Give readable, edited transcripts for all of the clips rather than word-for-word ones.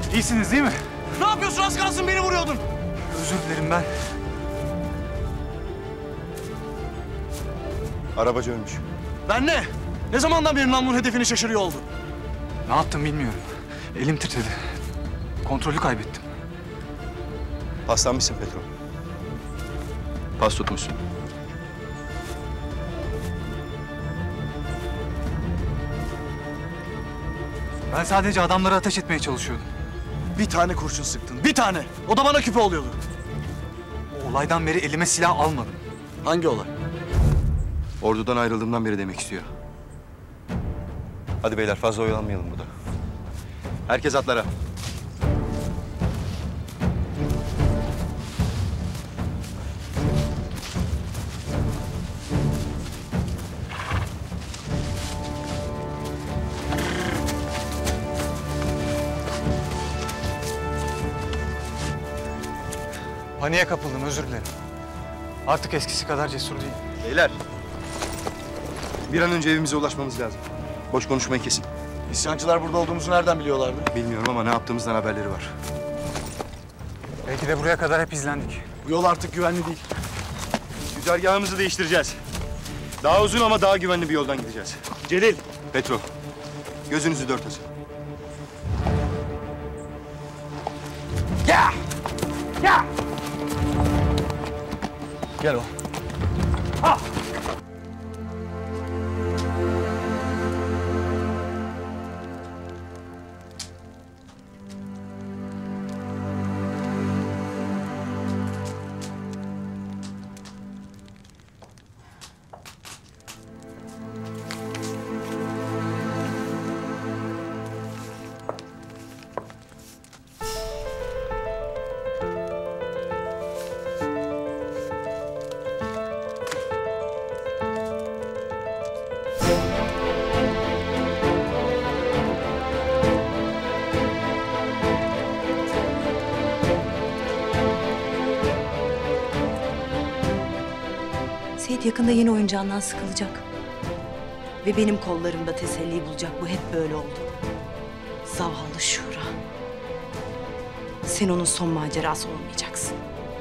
İyisiniz değil mi? Ne yapıyorsun? Az kalsın beni vuruyordun. Özür dilerim ben. Arabacı ölmüş. Ben ne? Ne zamandan beri namlunun hedefini şaşırıyor oldun? Ne yaptım bilmiyorum. Elim titredi. Kontrolü kaybettim. Paslanmışsın Petro. Pas tutmuşsun. Ben sadece adamlara ateş etmeye çalışıyordum. Bir tane kurşun sıktın. Bir tane. O da bana küpe oluyordu. O olaydan beri elime silah almadım. Hangi olay? Ordudan ayrıldığımdan beri demek istiyor. Hadi beyler fazla oyalanmayalım burada. Herkes atlara. Paniğe kapıldım, özür dilerim. Artık eskisi kadar cesur değilim. Beyler. Bir an önce evimize ulaşmamız lazım. Boş konuşmayı kesin. İsyancılar burada olduğumuzu nereden biliyorlardı? Bilmiyorum ama ne yaptığımızdan haberleri var. Belki de buraya kadar hep izlendik. Bu yol artık güvenli değil. Güzergahımızı değiştireceğiz. Daha uzun ama daha güvenli bir yoldan gideceğiz. Celil. Petro, gözünüzü dört açın. Gel o. Seyit yakında yeni oyuncağından sıkılacak. Ve benim kollarımda teselli bulacak. Bu hep böyle oldu. Zavallı Şura. Sen onun son macerası olmayacaksın.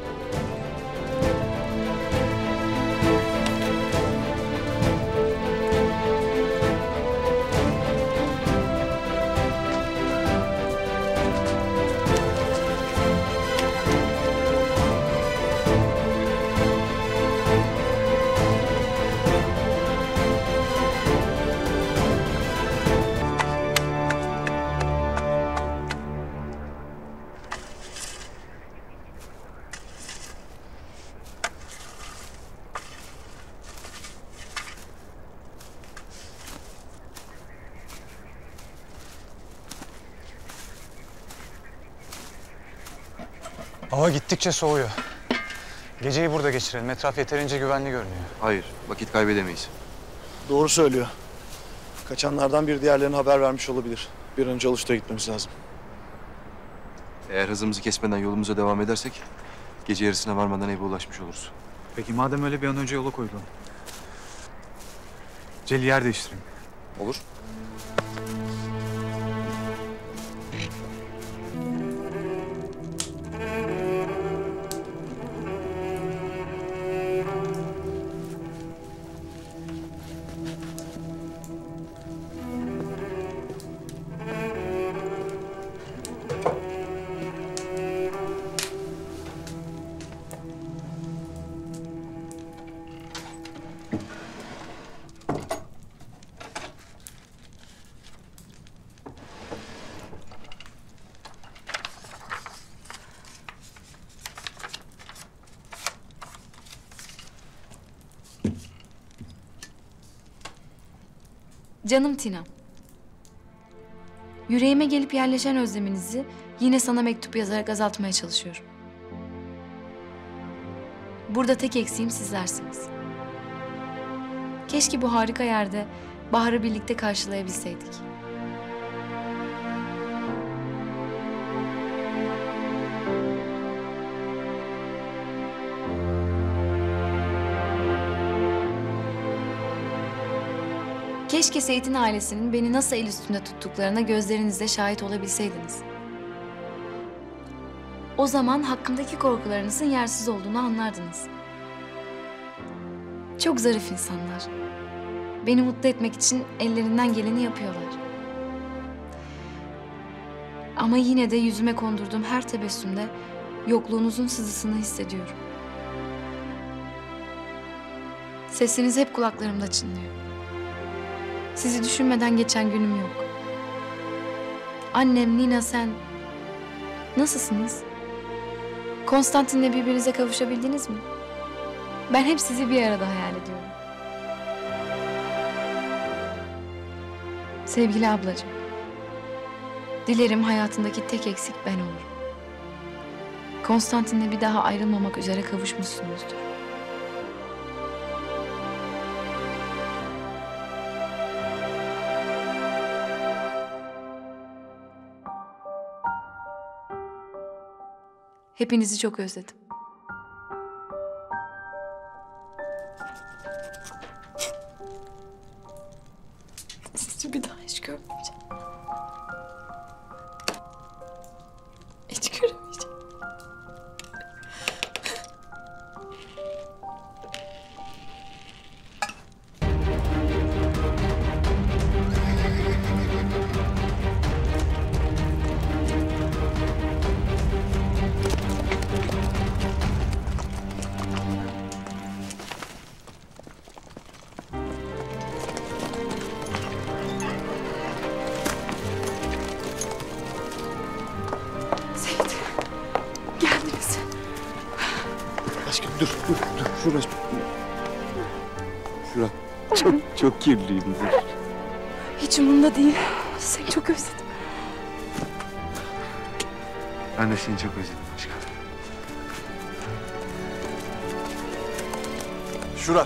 Hava gittikçe soğuyor. Geceyi burada geçirelim. Etraf yeterince güvenli görünüyor. Hayır, vakit kaybedemeyiz. Doğru söylüyor. Kaçanlardan biri diğerlerine haber vermiş olabilir. Bir an önce Alışta'ya gitmemiz lazım. Eğer hızımızı kesmeden yolumuza devam edersek... ...gece yarısına varmadan eve ulaşmış oluruz. Peki madem öyle bir an önce yola koyulalım. Celil yer değiştireyim. Olur. Canım Tinem. Yüreğime gelip yerleşen özleminizi yine sana mektup yazarak azaltmaya çalışıyorum. Burada tek eksiğim sizlersiniz. Keşke bu harika yerde baharı birlikte karşılayabilseydik. Keşke Seyit'in ailesinin beni nasıl el üstünde tuttuklarına gözlerinizle şahit olabilseydiniz. O zaman hakkımdaki korkularınızın yersiz olduğunu anlardınız. Çok zarif insanlar. Beni mutlu etmek için ellerinden geleni yapıyorlar. Ama yine de yüzüme kondurduğum her tebessümde yokluğunuzun sızısını hissediyorum. Sesiniz hep kulaklarımda çınlıyor. Sizi düşünmeden geçen günüm yok. Annem, Nina, sen nasılsınız? Konstantin'le birbirinize kavuşabildiniz mi? Ben hep sizi bir arada hayal ediyorum. Sevgili ablacığım, dilerim hayatındaki tek eksik ben olurum. Konstantin'le bir daha ayrılmamak üzere kavuşmuşsunuzdur. Hepinizi çok özledim. Sizi bir daha hiç görmeyeceğim. Hiç göremeyeceğim. Seyit, geldiniz. Aşkım dur. Şura. Çok kirliyim. Dur. Hiç umurumda değil. Seni çok özledim. Ben de seni çok özledim aşkım. Şura.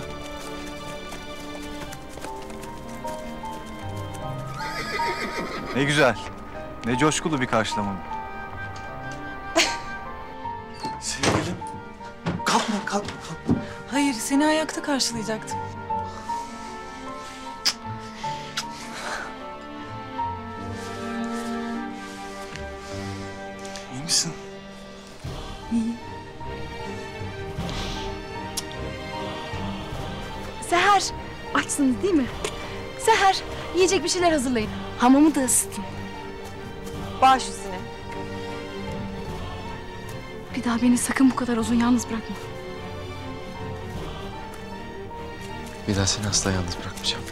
Ne güzel. Ne coşkulu bir karşılama bu. Sevgilim. Kalkma. Hayır, seni ayakta karşılayacaktım. İyi misin? İyi. Seher, açsınız değil mi? Seher, yiyecek bir şeyler hazırlayın. Hamamı da ısıtın. Baş üstüne. Bir daha beni sakın bu kadar uzun yalnız bırakma. Bir daha seni asla yalnız bırakmayacağım.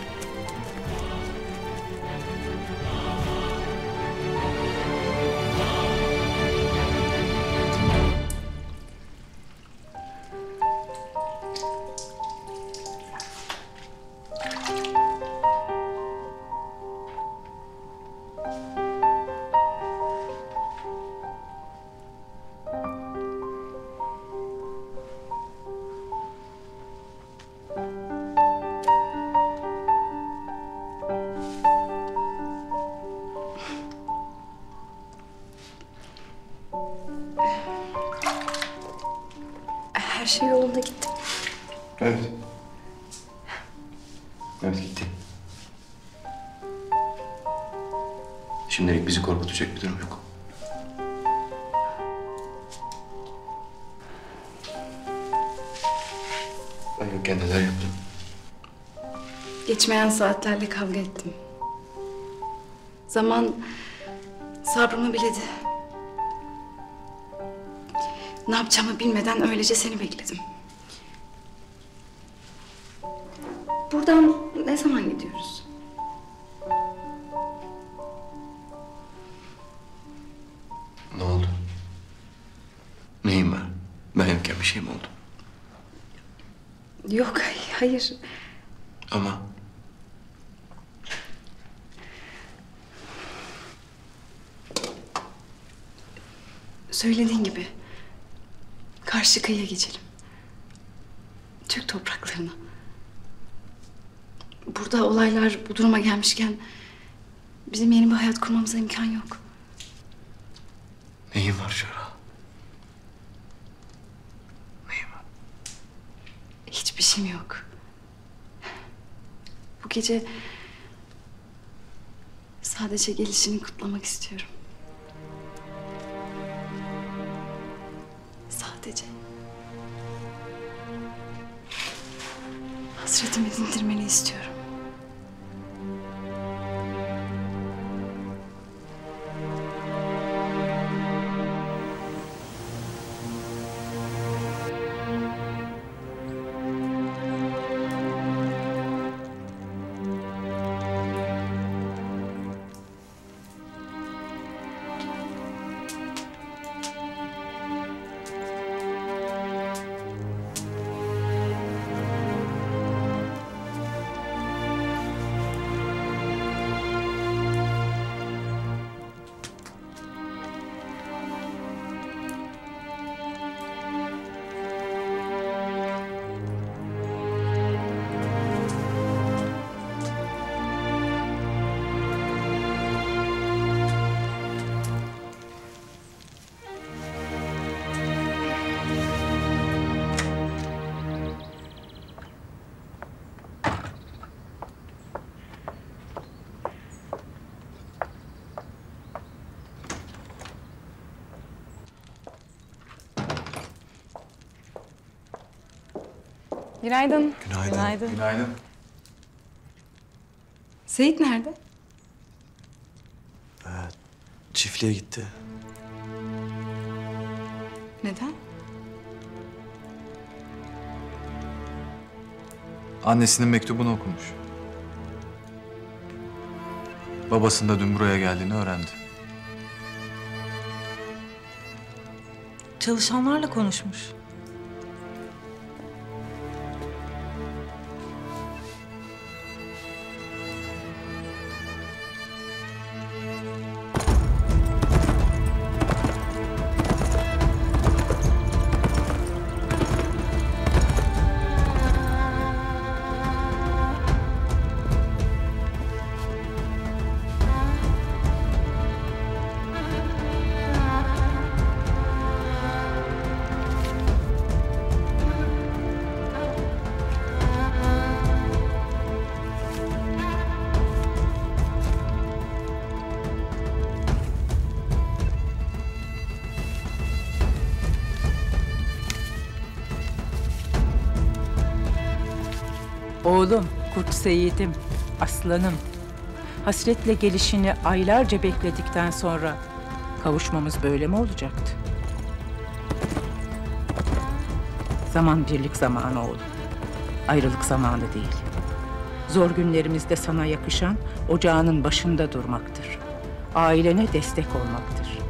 Her şey yolunda gitti. Evet. Evet gitti. Şimdilik bizi korkutacak bir durum yok. Ben yokken neler yaptım? Geçmeyen saatlerle kavga ettim. Zaman sabrımı biledi. Ne yapacağımı bilmeden öylece seni bekledim. Buradan ne zaman gidiyoruz? Ne oldu? Neyin var? Ben yokken bir şey mi oldu? Yok, hayır. Ama Söylediğin gibi karşı kıyıya geçelim. Türk topraklarına. Burada olaylar bu duruma gelmişken bizim yeni bir hayat kurmamıza imkan yok. neyin var Şura? Neyin var? Hiçbir şeyim yok. Bu gece sadece gelişini kutlamak istiyorum. sadece. Hasretimi dindirmeni istiyorum. Günaydın. Günaydın. Günaydın. Seyit nerede? Çiftliğe gitti. Neden? Annesinin mektubunu okumuş. Babasının da dün buraya geldiğini öğrendi. Çalışanlarla konuşmuş. Oğlum, Kurt Seyit'im, aslanım. Hasretle gelişini aylarca bekledikten sonra kavuşmamız böyle mi olacaktı? Zaman birlik zamanı oğlum. Ayrılık zamanı değil. Zor günlerimizde sana yakışan ocağının başında durmaktır. Ailene destek olmaktır.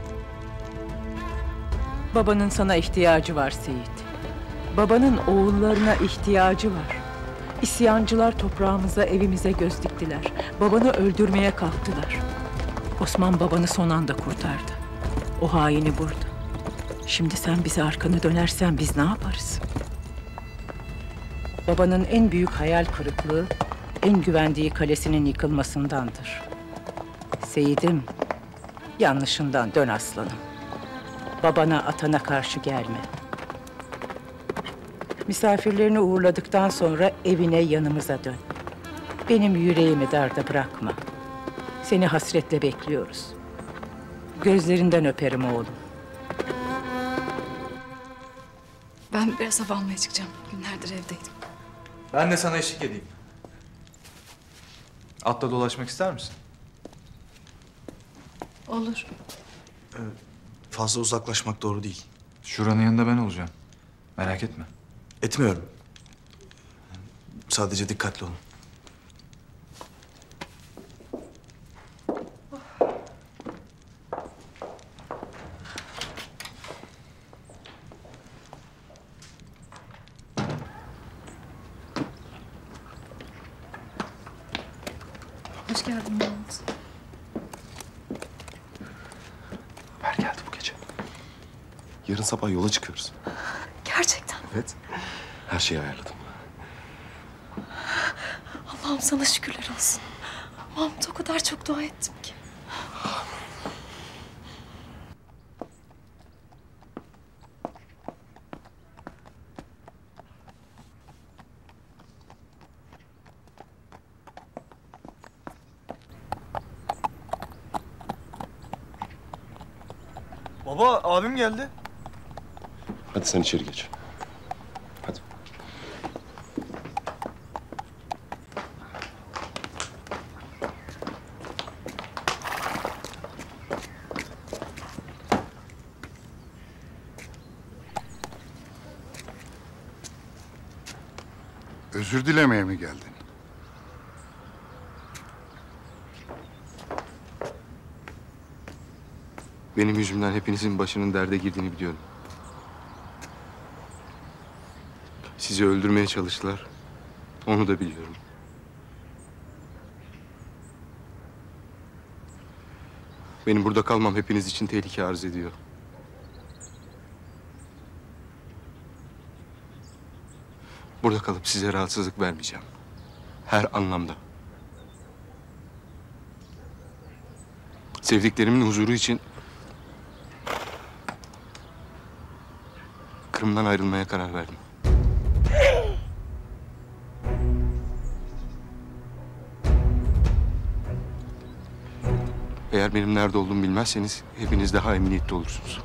Babanın sana ihtiyacı var Seyit. Babanın oğullarına ihtiyacı var. İsyancılar toprağımıza, evimize göz diktiler. Babanı öldürmeye kalktılar. Osman babanı son anda kurtardı. O haini burada. Şimdi sen bize arkanı dönersen biz ne yaparız? Babanın en büyük hayal kırıklığı, en güvendiği kalesinin yıkılmasındandır. Seyit'im, yanlışından dön aslanım. Babana, atana karşı gelme. Misafirlerini uğurladıktan sonra evine, yanımıza dön. Benim yüreğimi darda bırakma. Seni hasretle bekliyoruz. Gözlerinden öperim oğlum. Ben biraz hava almaya çıkacağım. Günlerdir evdeydim. Ben de sana eşlik edeyim. Atla dolaşmak ister misin? Olur. Fazla uzaklaşmak doğru değil. Şuranın yanında ben olacağım. Merak etme. Etmiyorum. Sadece dikkatli olun. Hoş geldin Mahmut. Haber geldi bu gece. Yarın sabah yola çıkıyoruz. Gerçekten. Evet. Her şeyi ayarladım. Allah'ım sana şükürler olsun. Mahmut, o kadar çok dua ettim ki. Baba, abim geldi. Hadi sen içeri geç. Hadi. Özür dilemeye mi geldin? Benim yüzümden hepinizin başının derde girdiğini biliyorum. Sizi öldürmeye çalıştılar. Onu da biliyorum. Benim burada kalmam hepiniz için tehlike arz ediyor. Burada kalıp size rahatsızlık vermeyeceğim. Her anlamda. Sevdiklerimin huzuru için Kırım'dan ayrılmaya karar verdim. Eğer benim nerede olduğumu bilmezseniz hepiniz daha emniyette olursunuz.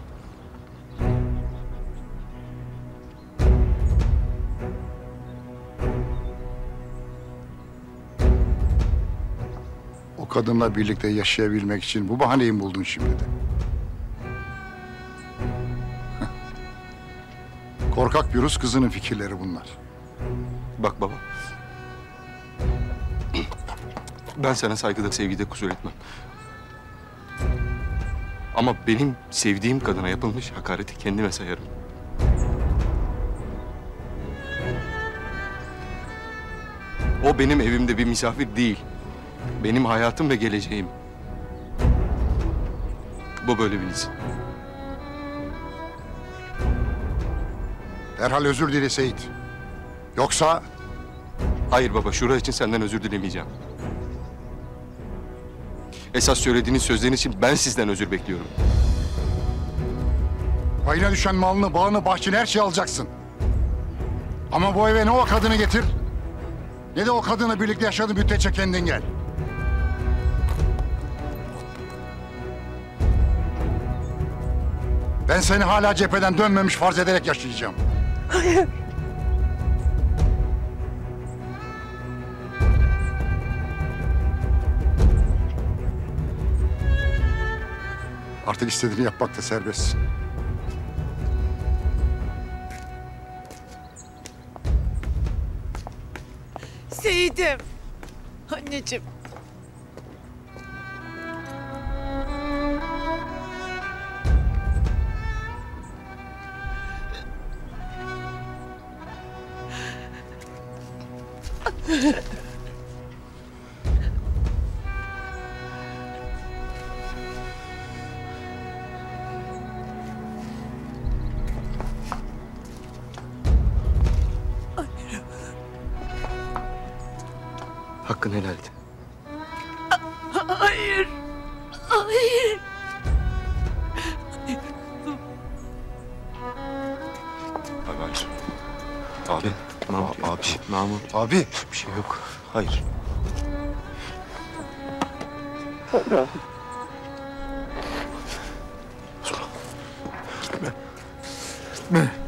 O kadınla birlikte yaşayabilmek için bu bahaneyi mi buldun şimdi de? Korkak bir Rus kızının fikirleri bunlar. Bak baba. Ben sana saygıda, sevgide kusur etmem. Ama benim sevdiğim kadına yapılmış hakareti kendime sayarım. O benim evimde bir misafir değil. Benim hayatım ve geleceğim. Bu böyle bilsin. Derhal özür dile Seyit. Yoksa Hayır baba, şura için senden özür dilemeyeceğim. Esas söylediğiniz sözlerin için ben sizden özür bekliyorum. payına düşen malını, bağını, bahçeni, her şeyi alacaksın. Ama bu eve ne o kadını getir, ne de o kadınla birlikte yaşadığın müddetçe kendin gel. Ben seni hala cepheden dönmemiş farz ederek yaşayacağım. Hayır. Artık istediğini yapmakta serbestsin. Seyit'im. Anneciğim. Hakkını helal et. Hayır. Hayır. Abi hayır. Abi. Abi. Mahmut. Abi. Bir şey yok. Hayır. Gitme. Gitme.